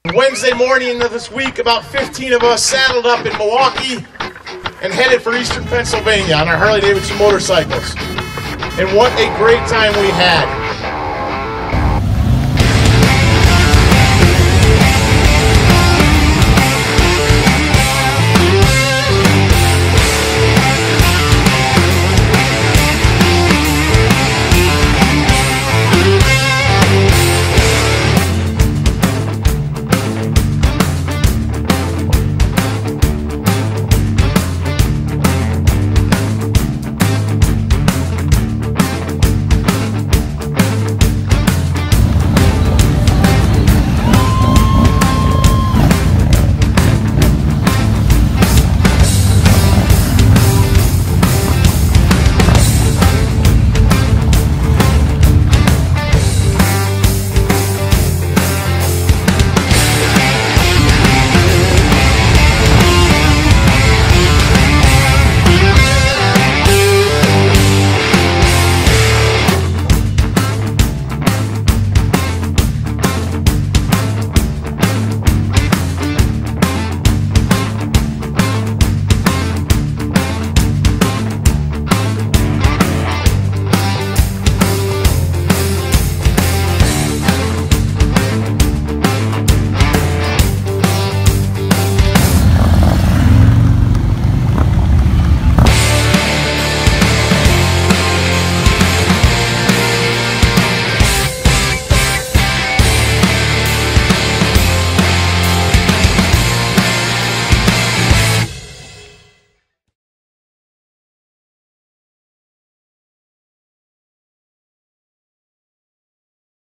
Wednesday morning of this week, about 15 of us saddled up in Milwaukee and headed for eastern Pennsylvania on our Harley-Davidson motorcycles. And what a great time we had.